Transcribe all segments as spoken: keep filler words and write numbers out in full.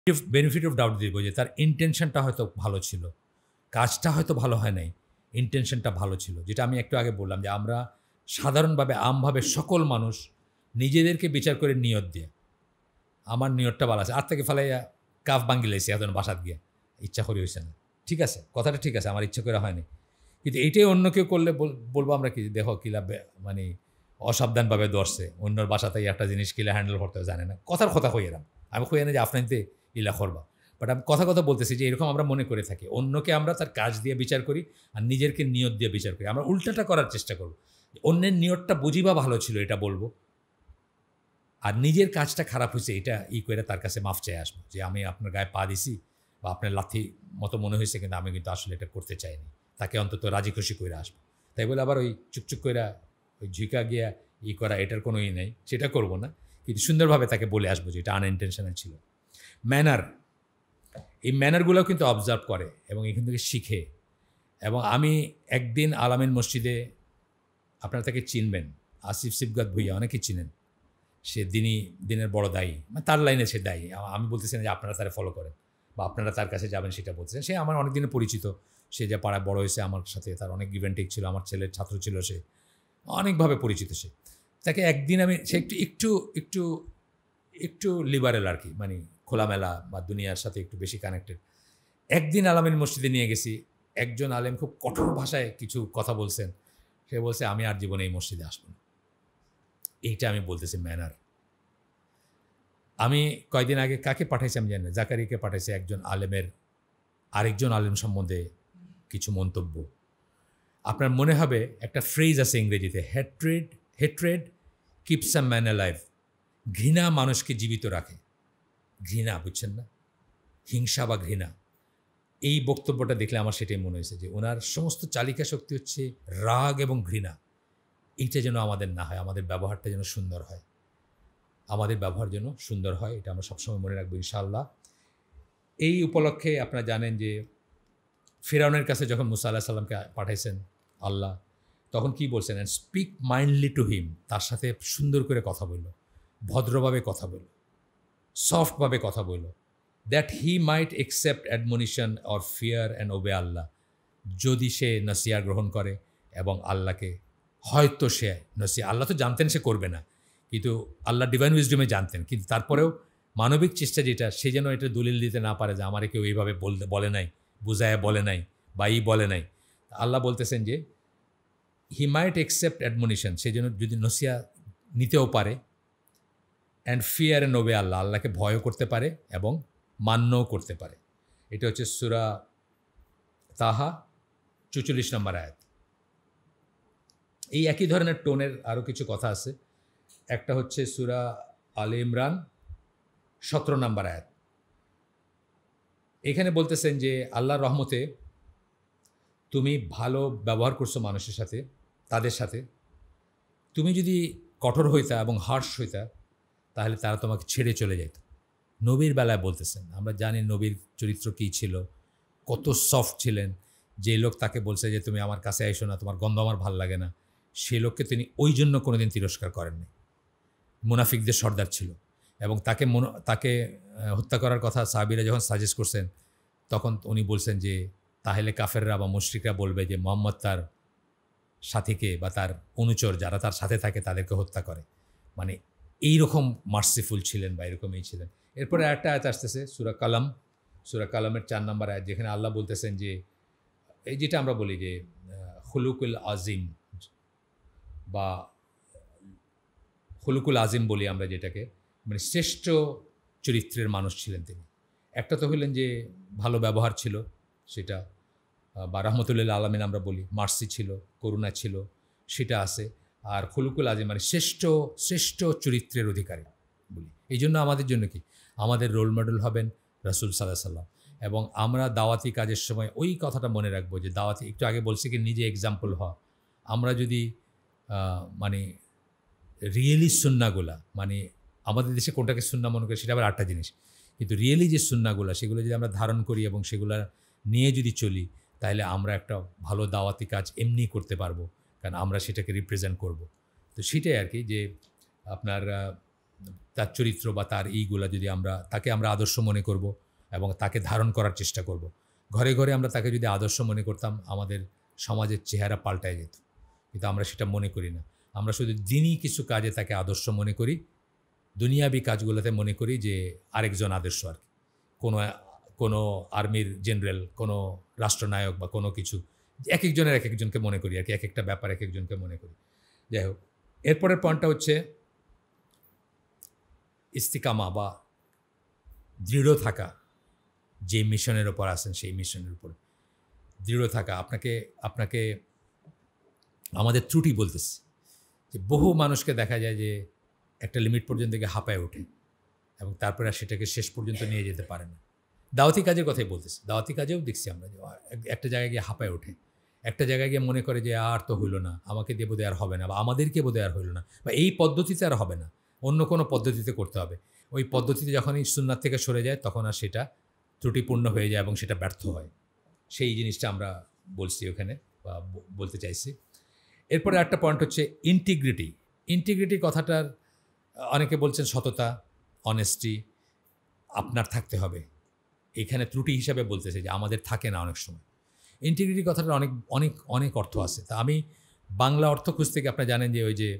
Benefit of doubt দিব যে তার ইন্টেনশনটা হয়তো ভালো ছিল, কাজটা হয়তো ভালো হয় নাই, ইন্টেনশনটা ভালো ছিল। যেটা আমি একটু আগে বললাম যে আমরা সাধারণভাবে আমভাবে সকল মানুষ নিজেদেরকে বিচার করে নিয়ত দিয়ে আমার নিয়তটা ভালো আছে, আর থেকে ফেলাইয়া কাফ ভাঙ্গি লাইছি এখন বাসাত গিয়া ইচ্ছা করি হয়েছে না, ঠিক আছে, কথাটা ঠিক আছে, আমার ইচ্ছা করে হয়নি। কিন্তু এইটাই অন্য কেউ করলে বলবো আমরা কি, দেখো কিলা মানে অসাবধানভাবে ধরছে, অন্যর বাসাতে একটা জিনিস কিলা হ্যান্ডেল করতে জানে না, কথার কথা হয়ে এরাম আমি হইয়া না যে আপনাইতে ইলা করবা, বাট আমি কথা কথা বলতেছি যে এরকম আমরা মনে করে থাকি, অন্যকে আমরা তার কাজ দিয়ে বিচার করি আর নিজেরকে নিয়ত দিয়ে বিচার করি। আমরা উল্টাটা করার চেষ্টা করব, অন্যের নিয়তটা বুঝি বা ভালো ছিল এটা বলবো, আর নিজের কাজটা খারাপ হয়েছে এটা ই করে তার কাছে মাফ চেয়ে আসবো যে আমি আপনার গায়ে পা দিছি বা আপনার লাথি মতো মনে হয়েছে, কিন্তু আমি কিন্তু আসলে এটা করতে চাইনি, তাকে অন্তত রাজি খুশি করে আসবো। তাই বলে আবার ওই চুকচুক করে ওই ঝিকা গিয়া ই করা এটার কোনো ই নেই, সেটা করবো না, কিন্তু সুন্দরভাবে তাকে বলে আসবো যে এটা আনইনটেনশনাল ছিল। ম্যানার, এই ম্যানারগুলোও কিন্তু অবজার্ভ করে এবং এখান থেকে শিখে। এবং আমি একদিন আলামিন মসজিদে, আপনারা তাকে চিনবেন, আসিফ সিবগাত ভুইয়া, অনেকে চিনেন, সে দিনই দিনের বড় দায়ী, মানে তার লাইনে সে দায়ী। আমি বলতেছি না যে আপনারা তারা ফলো করেন বা আপনারা তার কাছে যাবেন সেটা বলতেছেন, সে আমার অনেক দিনের পরিচিত, সে যে পাড়ায় বড় হয়েছে আমার সাথে, তার অনেক গিভেন্টেক ছিল, আমার ছেলের ছাত্র ছিল, সে অনেকভাবে পরিচিত। সে তাকে একদিন আমি, সে একটু একটু একটু একটু লিবারেল আর কি, মানে খোলামেলা বা দুনিয়ার সাথে একটু বেশি কানেক্টেড। একদিন আলামিন মসজিদে নিয়ে গেছি, একজন আলেম খুব কঠোর ভাষায় কিছু কথা বলছেন, সে বলছে আমি আর জীবনে এই মসজিদে আসবো না। এইটা আমি বলতেছি ম্যানার। আমি কয়েকদিন আগে কাকে পাঠাইছি আমি জানি না, জাকারিকে পাঠাইছি একজন আলেমের আরেকজন আলেম সম্বন্ধে কিছু মন্তব্য। আপনার মনে হবে একটা ফ্রেজ আছে ইংরেজিতে, hatred hatred keeps a man alive, ঘৃণা মানুষকে জীবিত রাখে। ঘৃণা, বুঝছেন না, হিংসা বা ঘৃণা। এই বক্তব্যটা দেখলে আমার সেটাই মনে হয়েছে যে ওনার সমস্ত চালিকা শক্তি হচ্ছে রাগ এবং ঘৃণা। এইটা যেন আমাদের না হয়, আমাদের ব্যবহারটা যেন সুন্দর হয়, আমাদের ব্যবহার যেন সুন্দর হয়, এটা আমরা সবসময় মনে রাখবো ইনশাআল্লাহ। এই উপলক্ষে আপনারা জানেন যে ফিরাউনের কাছে যখন মুসা আলাইহিস সালামকে পাঠাইছেন আল্লাহ, তখন কি বলছেন, and speak mildly to him, তার সাথে সুন্দর করে কথা বলল, ভদ্রভাবে কথা বলল, সফটভাবে কথা বলল, that he might accept admonition or fear and obey Allah, যদি সে নসিয়া গ্রহণ করে এবং আল্লাহকে, হয়তো সে নসিয়া, আল্লাহ তো জানতেন সে করবে না, কিন্তু আল্লাহ ডিভাইন উইজডমে জানতেন, কিন্তু তারপরেও মানবিক চেষ্টা যেটা, সে যেন এটা দলিল দিতে না পারে যে আমারে কেউ এইভাবে বলতে বলে নাই, বুঝায় বলে নাই বা ই বলে নাই। আল্লাহ বলতেছেন যে হি মাইট অ্যাকসেপ্ট অ্যাডমনিশন, সে যেন যদি নসিয়া নিতেও পারে, and fear and obey Allah, আল্লাহকে ভয়ও করতে পারে এবং মান্যও করতে পারে। এটা হচ্ছে সূরা তাহা চৌচল্লিশ নম্বর আয়াত। এই একই ধরনের টোনের আরও কিছু কথা আছে, একটা হচ্ছে সূরা আলে ইমরান সতেরো নম্বর আয়াত। এখানে বলতেছেন যে আল্লাহর রহমতে তুমি ভালো ব্যবহার করছো মানুষের সাথে, তাদের সাথে, তুমি যদি কঠোর হইতা এবং হার্শ হইতা তাহলে তারা তোমাকে ছেড়ে চলে যেত। নবীর বেলায় বলতেছেন, আমরা জানি নবীর চরিত্র কী ছিল, কত সফট ছিলেন। যে লোক তাকে বলছে যে তুমি আমার কাছে আইসো না, তোমার গন্ধ আমার ভাল লাগে না, সে লোককে তিনি ওই জন্য কোনো দিন তিরস্কার করেননি। মুনাফিকদের সর্দার ছিল এবং তাকে তাকে হত্যা করার কথা সাহাবীরা যখন সাজেস্ট করছেন, তখন উনি বলছেন যে তাহলে কাফেররা বা মুশরিকরা বলবে যে মুহাম্মদ তার সাথীকে বা তার অনুচর যারা তার সাথে থাকে তাদেরকে হত্যা করে। মানে এইরকম মার্সিফুল ছিলেন বা এরকমই ছিলেন। এরপরে একটা আয়াত আসতেছে সূরা কালাম, সূরা কালামের চার নম্বর আয়াত, যেখানে আল্লাহ বলতেছেন যে এই যেটা আমরা বলি যে খুলুকুল আজিম বা খুলুকুল আজিম বলি আমরা যেটাকে, মানে শ্রেষ্ঠ চরিত্রের মানুষ ছিলেন তিনি। একটা তো হইলেন যে ভালো ব্যবহার ছিল, সেটা বা রহমতুল্লাহ আলামিন আমরা বলি, মার্সি ছিল, করুণা ছিল, সেটা আছে। আর খুলুকুল আজিম মানে শ্রেষ্ঠ শ্রেষ্ঠ চরিত্রের অধিকারী বলি। এই জন্য আমাদের জন্য কি, আমাদের রোল মডেল হবেন রাসূল সাল্লাল্লাহু আলাইহি সাল্লাম। এবং আমরা দাওয়াতি কাজের সময় ওই কথাটা মনে রাখবো যে দাওয়াতি, একটু আগে বলছি কি নিজে এক্সাম্পল হওয়া। আমরা যদি মানে রিয়েলি সুন্নাগুলা, মানে আমাদের দেশে কোনটাকে সুন্না মনে করি সেটা আবার আটটা জিনিস, কিন্তু রিয়েলি যে সুন্নাগুলা সেগুলো যদি আমরা ধারণ করি এবং সেগুলা নিয়ে যদি চলি, তাহলে আমরা একটা ভালো দাওয়াতি কাজ এমনি করতে পারবো, কারণ আমরা সেটাকে রিপ্রেজেন্ট করব। তো সেটাই আর কি, যে আপনার তার চরিত্র বা তার এইগুলা যদি আমরা তাকে আমরা আদর্শ মনে করব এবং তাকে ধারণ করার চেষ্টা করব। ঘরে ঘরে আমরা তাকে যদি আদর্শ মনে করতাম আমাদের সমাজের চেহারা পাল্টায় যেত, কিন্তু আমরা সেটা মনে করি না। আমরা শুধু দিনই কিছু কাজে তাকে আদর্শ মনে করি, দুনিয়াবি কাজগুলোতে মনে করি যে আরেকজন আদর্শ আর কি, কোনো কোনো আর্মির জেনারেল, কোনো রাষ্ট্রনায়ক বা কোনো কিছু, এক একজনের এক একজনকে মনে করি আর কি, এক একটা ব্যাপার এক একজনকে মনে করি। যাই হোক, এরপরের পয়েন্টটা হচ্ছে ইস্তিকামা বা দৃঢ় থাকা। যে মিশনের ওপর আসেন সেই মিশনের উপর দৃঢ় থাকা। আপনাকে আপনাকে আমাদের ত্রুটি বলতেছে যে বহু মানুষকে দেখা যায় যে একটা লিমিট পর্যন্ত গিয়ে হাঁপায় ওঠে এবং তারপরে আর সেটাকে শেষ পর্যন্ত নিয়ে যেতে পারে না। দাওয়াতি কাজের কথাই বলতেছে, দাওয়াতি কাজেও দেখছি আমরা যে একটা জায়গায় গিয়ে হাঁপায় ওঠে, একটা জায়গায় গিয়ে মনে করে যে আর তো হইল না, আমাকে দিয়ে বোধহয় আর হবে না, বা আমাদেরকে বোধহয় আর হইল না, বা এই পদ্ধতিতে আর হবে না, অন্য কোনো পদ্ধতিতে করতে হবে। ওই পদ্ধতিতে যখনই সুন্নাত থেকে সরে যায় তখন আর সেটা ত্রুটিপূর্ণ হয়ে যায় এবং সেটা ব্যর্থ হয়। সেই জিনিসটা আমরা বলছি ওখানে বা বলতে চাইছি। এরপরে একটা পয়েন্ট হচ্ছে ইন্টিগ্রিটি। ইন্টিগ্রিটি কথাটার অনেকে বলছেন সততা, অনেস্টি আপনার থাকতে হবে। এখানে ত্রুটি হিসাবে বলতেছে যে আমাদের থাকে না অনেক সময়। ইন্টিগ্রিটি কথাটার অনেক অনেক অনেক অর্থ আছে। তা আমি বাংলা অর্থ খুঁজতে গিয়ে আপনারা জানেন যে ওই যে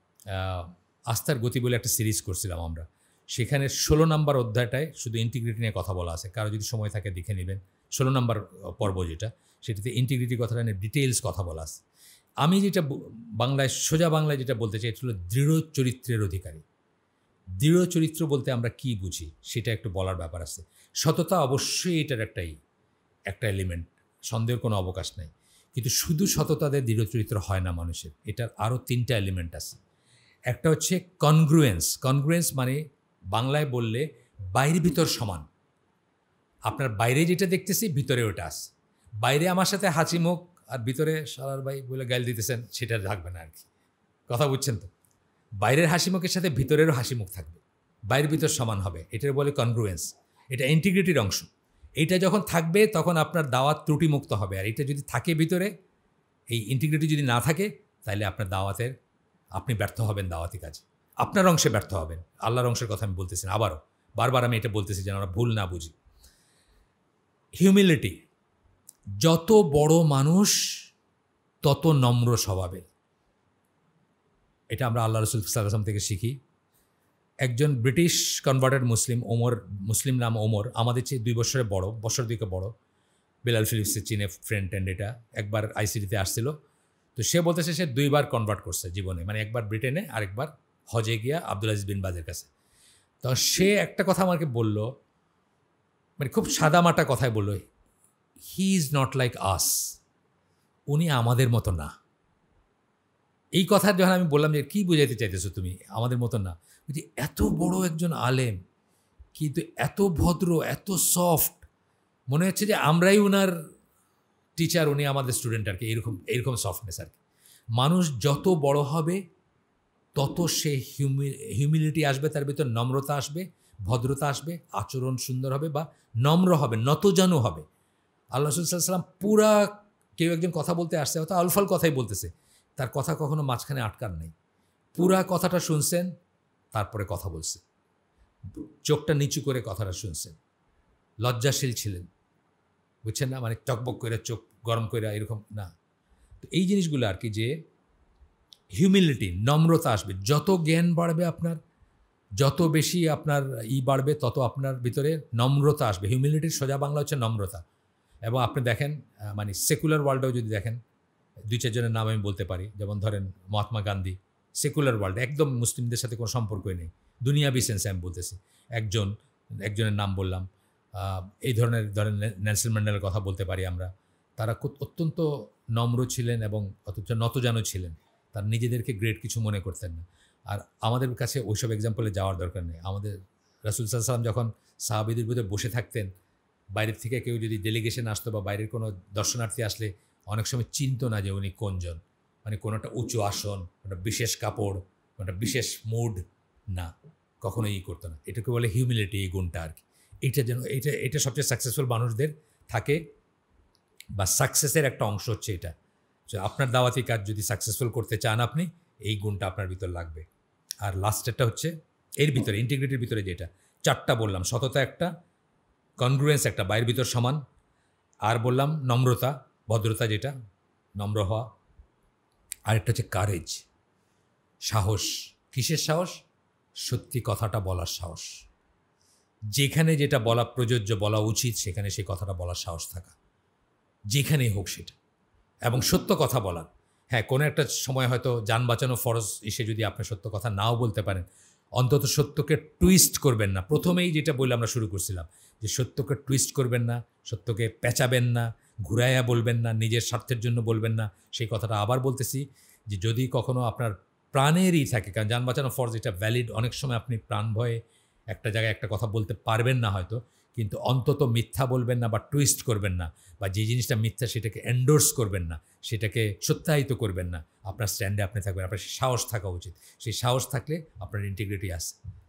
আস্থার গতি বলে একটা সিরিজ করছিলাম আমরা, সেখানে ষোলো নম্বর অধ্যায়টায় শুধু ইন্টিগ্রিটি নিয়ে কথা বলা আছে। কারো যদি সময় থাকে দেখে নেবেন, ষোলো নম্বর পর্ব যেটা, সেটাতে ইন্টিগ্রিটি কথাটা নিয়ে ডিটেলস কথা বলা আছে। আমি যেটা বাংলায় সোজা বাংলায় যেটা বলতে চাই, এটা হলো দৃঢ় চরিত্রের অধিকারী। দৃঢ় চরিত্র বলতে আমরা কি বুঝি সেটা একটু বলার ব্যাপার আছে। সততা অবশ্যই এটার একটাই একটা এলিমেন্ট, সন্দেহের কোনো অবকাশ নেই, কিন্তু শুধু সততাদের দৃঢ় চরিত্র হয় না মানুষের, এটার আরও তিনটা এলিমেন্ট আছে। একটা হচ্ছে কনগ্রুয়েন্স। কনগ্রুয়েন্স মানে বাংলায় বললে বাইরে ভিতর সমান। আপনার বাইরে যেটা দেখতেছি ভিতরে ওটা আছে। বাইরে আমার সাথে হাসি মুখ আর ভিতরে সারার ভাই বলে গাইল দিতেছেন, সেটা থাকবে না আর কি। কথা বুঝছেন তো? বাইরের হাসি মুখের সাথে ভিতরেরও হাসি মুখ থাকবে, বাইরের ভিতর সমান হবে, এটার বলে কনগ্রুয়েন্স। এটা ইন্টিগ্রিটির অংশ। এইটা যখন থাকবে তখন আপনার দাওয়াত ত্রুটিমুক্ত হবে। আর এটা যদি থাকে ভিতরে, এই ইন্টিগ্রিটি যদি না থাকে, তাহলে আপনার দাওয়াতের আপনি ব্যর্থ হবেন, দাওয়াতি কাজে আপনার অংশে ব্যর্থ হবেন। আল্লাহর অংশের কথা আমি বলতেছি না, আবারও বারবার আমি এটা বলতেছি যেন আমরা ভুল না বুঝি। হিউমিলিটি। যত বড় মানুষ তত নম্র স্বভাবের, এটা আমরা আল্লাহ রসুল সাল্লাল্লাহু আলাইহি ওয়াসাল্লাম থেকে শিখি। একজন British converted Muslim, Omar, Muslim নাম ওমর, আমাদের চেয়ে দুই বছরের বড়, বছর দুইকে বড়, বেলাল ফিলিপসের চীনে ফ্রেন্ড ট্রেন্ড। এটা একবার আইসিডিতে আসছিল, তো সে বলতেছে সে দুইবার কনভার্ট করছে জীবনে, মানে একবার ব্রিটেনে আর একবার হজে গিয়া আব্দুল আজিজ বিন বাজের কাছে। তো সে একটা কথা আমাকে বলল, মানে খুব সাদামাটা কথায় বলল, he is not like us, উনি আমাদের মতো না। এই কথা যখন আমি বললাম যে কী বোঝাইতে চাইতেছো তুমি আমাদের মতো না, যে এত বড় একজন আলেম কিন্তু এত ভদ্র, এত সফট, মনে হচ্ছে যে আমরাই ওনার টিচার, উনি আমাদের স্টুডেন্ট আর কি, এরকম এরকম সফটনেস আর কি। মানুষ যত বড় হবে তত সে হিউমি হিউমিলিটি আসবে, তার ভিতর নম্রতা আসবে, ভদ্রতা আসবে, আচরণ সুন্দর হবে বা নম্র হবে, নতজানু হবে। আল্লাহ রাসূল সাল্লাল্লাহু আলাইহি ওয়াসাল্লাম পুরা, কেউ একজন কথা বলতে আসছে, হয়তো আলফাল কথাই বলতেছে, তার কথা কখনো মাঝখানে আটকান নেই, পুরা কথাটা শুনছেন, তারপরে কথা বলছে, চোখটা নিচু করে কথাটা শুনছেন, লজ্জাশীল ছিলেন, বুঝছেন না, মানে টকবক করে চোখ গরম করে এরকম না। তো এই জিনিসগুলো আর কি, যে হিউমিলিটি, নম্রতা আসবে। যত জ্ঞান বাড়বে আপনার, যত বেশি আপনার ই বাড়বে, তত আপনার ভিতরে নম্রতা আসবে। হিউমিলিটির সোজা বাংলা হচ্ছে নম্রতা। এবং আপনি দেখেন, মানে সেকুলার ওয়ার্ল্ডেও যদি দেখেন, দুই চারজনের নাম আমি বলতে পারি, যেমন ধরেন মহাত্মা গান্ধী, সেকুলার ওয়ার্ল্ড, একদম মুসলিমদের সাথে কোনো সম্পর্কই নেই, দুনিয়াবি সেন্সে আমি বলতেছি, একজন একজনের নাম বললাম। এই ধরনের ধরেন নেলসন ম্যান্ডেলার কথা বলতে পারি আমরা। তারা অত্যন্ত নম্র ছিলেন এবং অথচ নতজানু ছিলেন, তার নিজেদেরকে গ্রেট কিছু মনে করতেন না। আর আমাদের কাছে ওইসব এক্সাম্পলে যাওয়ার দরকার নেই। আমাদের রাসূল সাল্লাল্লাহু আলাইহি ওয়াসাল্লাম যখন সাহাবীদের ভিতরে বসে থাকতেন, বাইরের থেকে কেউ যদি ডেলিগেশন আসতো বা বাইরের কোনো দর্শনার্থী আসলে অনেক সময় চিনতো না যে উনি কোনজন, মানে কোনো একটা উঁচু আসন, একটা বিশেষ কাপড়, একটা বিশেষ মুড না, কখনোই ই করতো না। এটাকে বলে হিউমিলিটি, এই গুণটা আর কি। এইটা যেন এটা এটা সবচেয়ে সাকসেসফুল মানুষদের থাকে, বা সাকসেসের একটা অংশ হচ্ছে এটা। আপনার দাওয়াতি কাজ যদি সাকসেসফুল করতে চান আপনি, এই গুণটা আপনার ভিতর লাগবে। আর লাস্টেরটা হচ্ছে এর ভিতরে ইন্টিগ্রিটির ভিতরে যেটা চারটা বললাম, সততা একটা, কনগ্রুয়েন্স একটা, বাইরের ভিতর সমান, আর বললাম নম্রতা, ভদ্রতা যেটা, নম্র হওয়া, আরেকটা হচ্ছে কারেজ, সাহস। কিসের সাহস? সত্যি কথাটা বলার সাহস। যেখানে যেটা বলা প্রযোজ্য, বলা উচিত, সেখানে সেই কথাটা বলার সাহস থাকা, যেখানেই হোক সেটা, এবং সত্য কথা বলা। হ্যাঁ, কোনো একটা সময় হয়তো যান বাঁচানো ফরজ এসে যদি আপনি সত্য কথা নাও বলতে পারেন, অন্তত সত্যকে টুইস্ট করবেন না। প্রথমেই যেটা বলে আমরা শুরু করছিলাম, যে সত্যকে টুইস্ট করবেন না, সত্যকে পেঁচাবেন না, ঘুরাইয়া বলবেন না, নিজের স্বার্থের জন্য বলবেন না। সেই কথাটা আবার বলতেছি, যে যদি কখনো আপনার প্রাণেরই থাকে, কারণ যান বাঁচানো ফরজ এটা ভ্যালিড, অনেক সময় আপনি প্রাণ ভয়ে একটা জায়গায় একটা কথা বলতে পারবেন না হয়তো, কিন্তু অন্তত মিথ্যা বলবেন না বা টুইস্ট করবেন না, বা যে জিনিসটা মিথ্যা সেটাকে এন্ডোর্স করবেন না, সেটাকে সত্যায়িত করবেন না। আপনার স্ট্যান্ডে আপনি থাকবেন, আপনার সেই সাহস থাকা উচিত। সেই সাহস থাকলে আপনার ইন্টিগ্রিটি আছে।